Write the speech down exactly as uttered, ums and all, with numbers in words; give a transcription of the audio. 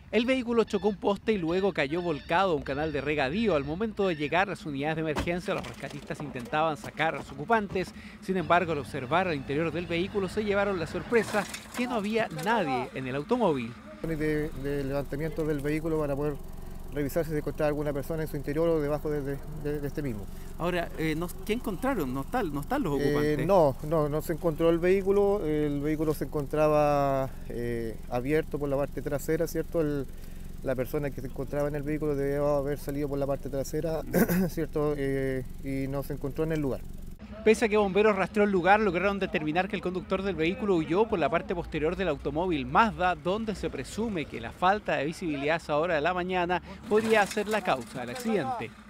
El vehículo chocó un poste y luego cayó volcado a un canal de regadío. Al momento de llegar las unidades de emergencia, los rescatistas intentaban sacar a los ocupantes. Sin embargo, al observar al interior del vehículo, se llevaron la sorpresa que no había nadie en el automóvil. De, de levantamiento del vehículo para poder revisar si se encontraba alguna persona en su interior o debajo de, de, de, de este mismo. Ahora, eh, no, ¿qué encontraron? ¿No están, no están los ocupantes? Eh, no, no, no se encontró el vehículo. El vehículo se encontraba eh, abierto por la parte trasera, ¿cierto? El, la persona que se encontraba en el vehículo debió haber salido por la parte trasera, ¿cierto? Eh, y no se encontró en el lugar. Pese a que bomberos rastreó el lugar, lograron determinar que el conductor del vehículo huyó por la parte posterior del automóvil Mazda, donde se presume que la falta de visibilidad a esa hora de la mañana podría ser la causa del accidente.